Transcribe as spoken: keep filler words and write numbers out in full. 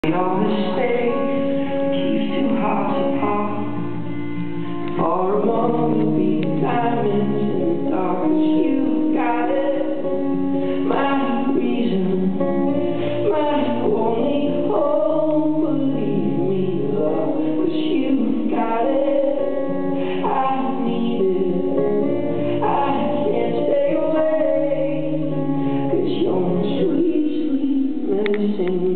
All mistakes keeps two hearts apart. For a moment we diamonds in the dark. You got it, my reason, my only hope. Believe me, love, 'cause you got it. I need it. I can't stay away, 'cause you're my sweet, sweet medicine.